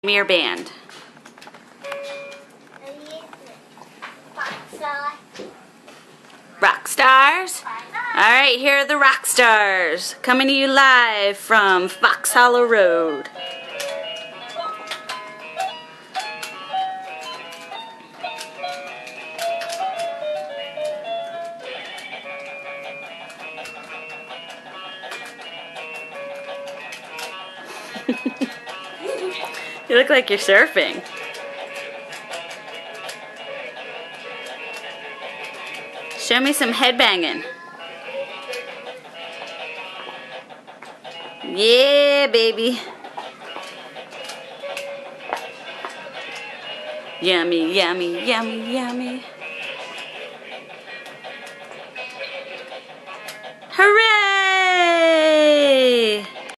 Your band. Rock stars? Alright, here are the rock stars coming to you live from Fox Hollow Road. You look like you're surfing. Show me some headbanging. Yeah, baby. Yummy, yummy, yummy, yummy. Hooray!